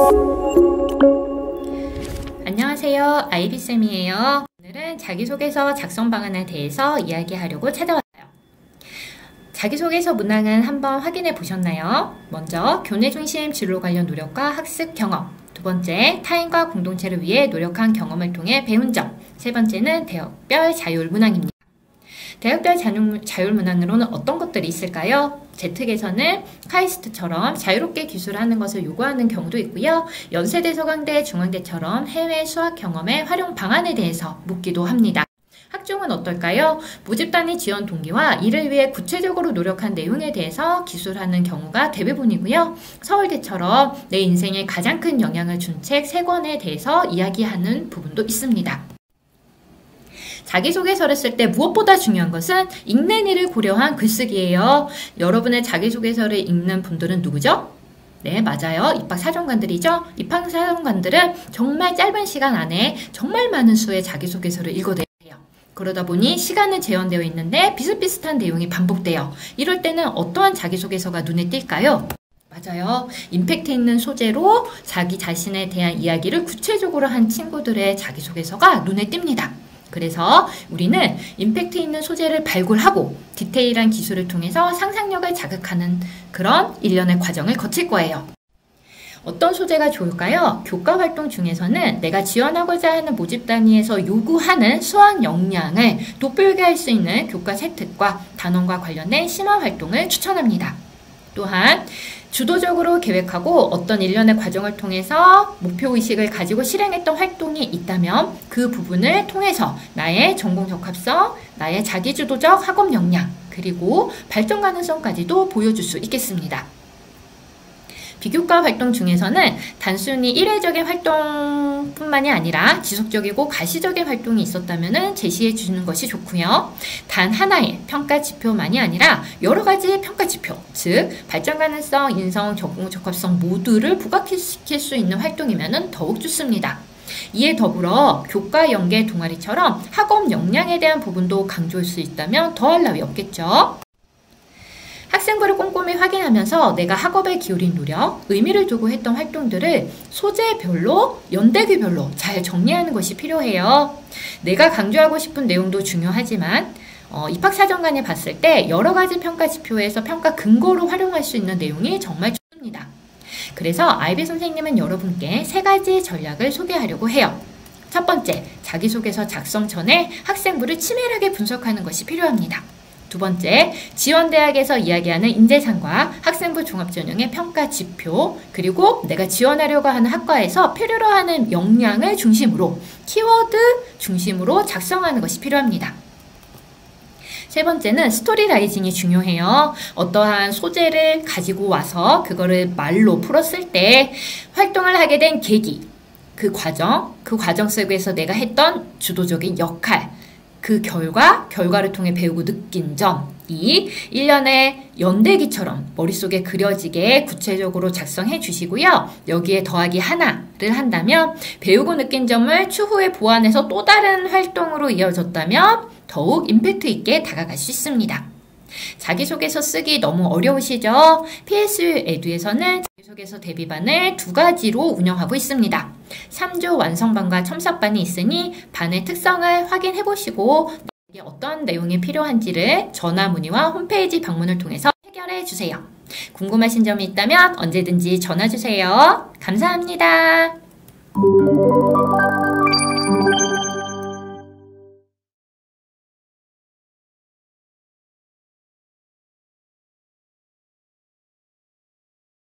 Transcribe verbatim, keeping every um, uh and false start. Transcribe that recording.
안녕하세요, 아이비쌤이에요. 오늘은 자기소개서 작성 방안에 대해서 이야기하려고 찾아왔어요. 자기소개서 문항은 한번 확인해 보셨나요? 먼저 교내 중심 진로 관련 노력과 학습 경험, 두 번째 타인과 공동체를 위해 노력한 경험을 통해 배운 점, 세 번째는 대역별 자율 문항입니다. 대역별 자율 문항으로는 어떤 것들이 있을까요? 제특에서는 카이스트처럼 자유롭게 기술하는 것을 요구하는 경우도 있고요. 연세대, 서강대, 중앙대처럼 해외 수학 경험의 활용 방안에 대해서 묻기도 합니다. 학종은 어떨까요? 모집단위 지원 동기와 이를 위해 구체적으로 노력한 내용에 대해서 기술하는 경우가 대부분이고요. 서울대처럼 내 인생에 가장 큰 영향을 준 책 세 권에 대해서 이야기하는 부분도 있습니다. 자기소개서를 쓸 때 무엇보다 중요한 것은 읽는 이를 고려한 글쓰기예요. 여러분의 자기소개서를 읽는 분들은 누구죠? 네, 맞아요. 입학사정관들이죠. 입학사정관들은 정말 짧은 시간 안에 정말 많은 수의 자기소개서를 읽어내야 해요. 그러다 보니 시간은 제한되어 있는데 비슷비슷한 내용이 반복돼요. 이럴 때는 어떠한 자기소개서가 눈에 띌까요? 맞아요. 임팩트 있는 소재로 자기 자신에 대한 이야기를 구체적으로 한 친구들의 자기소개서가 눈에 띕니다. 그래서 우리는 임팩트 있는 소재를 발굴하고 디테일한 기술을 통해서 상상력을 자극하는 그런 일련의 과정을 거칠 거예요. 어떤 소재가 좋을까요? 교과 활동 중에서는 내가 지원하고자 하는 모집 단위에서 요구하는 수학 역량을 돋보이게 할 수 있는 교과 세특과 단원과 관련된 심화 활동을 추천합니다. 또한 주도적으로 계획하고 어떤 일련의 과정을 통해서 목표의식을 가지고 실행했던 활동이 있다면 그 부분을 통해서 나의 전공 적합성, 나의 자기주도적 학업 역량, 그리고 발전 가능성까지도 보여줄 수 있겠습니다. 비교과 활동 중에서는 단순히 일회적인 활동뿐만이 아니라 지속적이고 가시적인 활동이 있었다면 제시해 주는 것이 좋고요. 단 하나의 평가 지표만이 아니라 여러 가지의 평가 지표, 즉 발전 가능성, 인성, 전공 적합성 모두를 부각시킬 수 있는 활동이면 더욱 좋습니다. 이에 더불어 교과 연계 동아리처럼 학업 역량에 대한 부분도 강조할 수 있다면 더할 나위 없겠죠. 학생부를 꼼꼼히 확인하면서 내가 학업에 기울인 노력, 의미를 두고 했던 활동들을 소재별로, 연대기별로 잘 정리하는 것이 필요해요. 내가 강조하고 싶은 내용도 중요하지만 어, 입학사정관이 봤을 때 여러 가지 평가 지표에서 평가 근거로 활용할 수 있는 내용이 정말 좋습니다. 그래서 아이비 선생님은 여러분께 세 가지 전략을 소개하려고 해요. 첫 번째, 자기소개서 작성 전에 학생부를 치밀하게 분석하는 것이 필요합니다. 두 번째, 지원대학에서 이야기하는 인재상과 학생부 종합전형의 평가 지표, 그리고 내가 지원하려고 하는 학과에서 필요로 하는 역량을 중심으로 키워드 중심으로 작성하는 것이 필요합니다. 세 번째는 스토리라이징이 중요해요. 어떠한 소재를 가지고 와서 그거를 말로 풀었을 때 활동을 하게 된 계기, 그 과정, 그 과정 속에서 내가 했던 주도적인 역할, 그 결과, 결과를 통해 배우고 느낀 점, 이 일련의 연대기처럼 머릿속에 그려지게 구체적으로 작성해 주시고요. 여기에 더하기 하나를 한다면 배우고 느낀 점을 추후에 보완해서 또 다른 활동으로 이어졌다면 더욱 임팩트 있게 다가갈 수 있습니다. 자기소개서 쓰기 너무 어려우시죠? 피에스유 에듀에서는 자기소개서 대비반을 두 가지로 운영하고 있습니다. 삼 조 완성반과 첨삭반이 있으니 반의 특성을 확인해 보시고 이게 어떤 내용이 필요한지를 전화 문의와 홈페이지 방문을 통해서 해결해 주세요. 궁금하신 점이 있다면 언제든지 전화 주세요. 감사합니다.